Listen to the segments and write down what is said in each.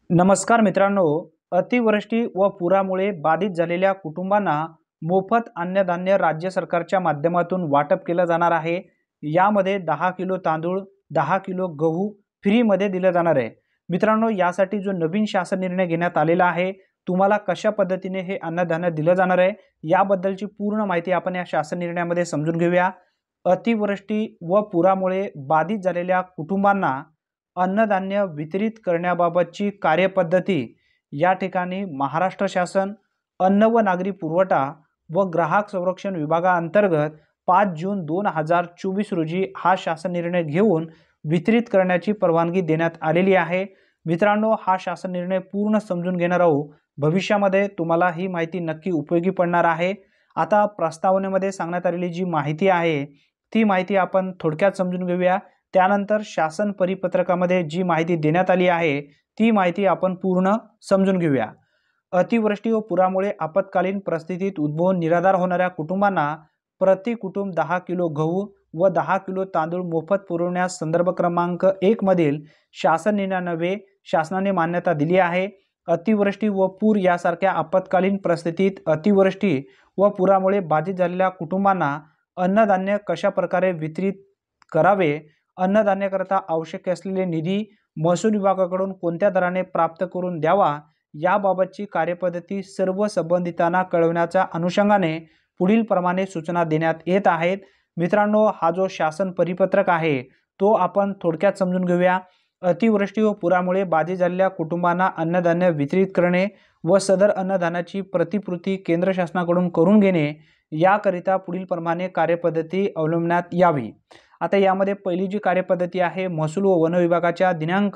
नमस्कार मित्रांनो, अतिवृष्टी व पुरामुळे बाधित झालेल्या कुटुंबांना मोफत अन्नधान्य राज्य सरकारच्या माध्यमातून वाटप केलं जाणार आहे। यामध्ये 10 किलो तांदूळ, 10 किलो गहू फ्रीमध्ये दिलं जाणार आहे। मित्रांनो, यासाठी जो नवीन शासन निर्णय घेण्यात आलेला आहे, तुम्हाला कशा पद्धतीने हे अन्नधान्य दिलं जाणार आहे, याबद्दलची पूर्ण माहिती आपण या शासन निर्णयामध्ये समजून घेऊया। अतिवृष्टी व पुरामुळे बाधित झालेल्या कुटुंबांना अन्नधान्य वितरित करण्याबाबतची कार्यपद्धती या ठिकाणी महाराष्ट्र शासन अन्न व नागरी पुरवठा व ग्राहक संरक्षण विभागाअंतर्गत 5 जून 2024 रोजी हा शासन निर्णय घेऊन वितरित करण्याची परवानगी देण्यात आलेली आहे। मित्रांनो, हा शासन निर्णय पूर्ण समजून घेणार आहोत। भविष्यामध्ये तुम्हाला ही माहिती नक्की उपयोगी पडणार आहे। आता प्रस्तावनेमध्ये सांगण्यात आलेली जी माहिती आहे ती माहिती आपण थोडक्यात समजून घेऊया। त्यानंतर शासन परिपत्रकामध्ये जी माहिती देण्यात आली आहे ती माहिती आपण पूर्ण समजून घेऊया। अतिवृष्टी व पुरामुळे आपत्कालीन परिस्थितीत उद्भवून निराधार होणाऱ्या कुटुंबांना प्रति कुटुंब 10 किलो गहू व 10 किलो तांदूळ मोफत पुरवण्यास संदर्भ क्रमांक 1 मधील शासन निर्णयान्वये शासनाने मान्यता दिली आहे। अतिवृष्टी व पूर यासारख्या आपत्कालीन परिस्थितीत अतिवृष्टी व पुरामुळे बाधित झालेल्या कुटुंबांना अन्नधान्य कशा प्रकारे वितरित करावे, अन्नधान्याकरता आवश्यक असलेले निधी महसूल विभागाकडून कोणत्या दराने प्राप्त करून द्यावा, याबाबतची कार्यपद्धती सर्व संबंधितांना कळवण्याच्या अनुषंगाने पुढील प्रमाणे सूचना देण्यात येत आहेत। मित्रांनो, हा जो शासन परिपत्रक आहे तो आपण थोडक्यात समजून घेऊया। अतिवृष्टी व पुरामुळे बाधित झालेल्या कुटुंबांना अन्नधान्य वितरित करणे व सदर अन्नधान्याची प्रतिपूर्ती केंद्र शासनाकडून करून घेणे याकरिता पुढील प्रमाणे कार्यपद्धती अवलंबण्यात यावी। आता यामध्ये पहिली जी कार्यपद्धती आहे, महसूल व वन विभागाच्या दिनांक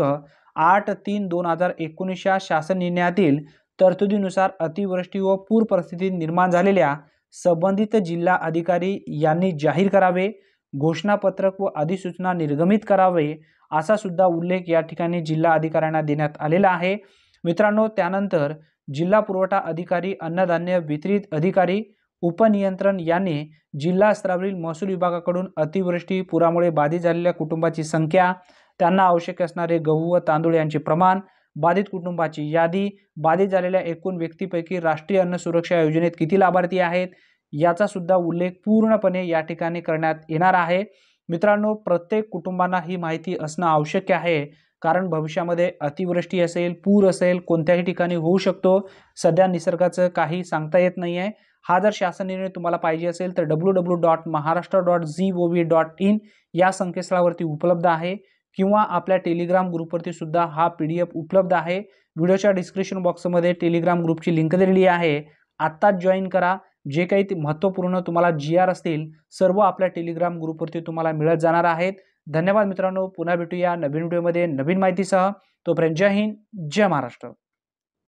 8/3/2019 या शासन निर्णयातील तरतुदीनुसार अतिवृष्टी व पूर परिस्थितीत निर्माण झालेल्या संबंधित जिल्हा अधिकारी यांनी जाहीर करावे, घोषणापत्रक व अधिसूचना निर्गमित करावे असा सुद्धा उल्लेख या ठिकाणी जिल्हा अधिकाऱ्यांना देण्यात आलेला आहे। मित्रांनो, त्यानंतर जिल्हा पुरवठा अधिकारी, अन्नधान्य वितरित अधिकारी, उपनियंत्रण यांनी जिल्हा स्तरावरील महसूल विभागाकडून अतिवृष्टी पुरामुळे बाधित झालेल्या कुटुंबाची संख्या, त्यांना आवश्यक असणारे गहू व तांदूळ यांचे प्रमाण, बाधित कुटुंबाची यादी, बाधित झालेल्या एकूण व्यक्तीपैकी राष्ट्रीय अन्न सुरक्षा योजनेत किती लाभार्थी आहेत याचा सुद्धा उल्लेख पूर्णपणे या ठिकाणी करण्यात येणार आहे। मित्रांनो, प्रत्येक कुटुंबांना ही माहिती असणं आवश्यक आहे, कारण भविष्यामध्ये अतिवृष्टी असेल, पूर असेल, कोणत्याही ठिकाणी होऊ शकतो। सध्या निसर्गाचं काही सांगता येत नाही आहे। हा जर शासन निर्णय तुम्हाला पाहिजे असेल तर www.maharashtra.gov.in या संकेतस्थळावरती उपलब्ध आहे किंवा आपल्या टेलिग्राम ग्रुपवरती सुद्धा हा PDF उपलब्ध आहे। व्हिडिओच्या डिस्क्रिप्शन बॉक्समध्ये टेलिग्राम ग्रुपची लिंक दिलेली आहे, आत्ताच जॉईन करा। जे काही महत्त्वपूर्ण तुम्हाला GR असतील सर्व आपल्या टेलिग्राम ग्रुपवरती तुम्हाला मिळत जाणार आहेत। धन्यवाद मित्रांनो, पुन्हा भेटूया नवीन व्हिडिओमध्ये नवीन माहितीसह। तोपर्यंत जय हिंद, जय महाराष्ट्र।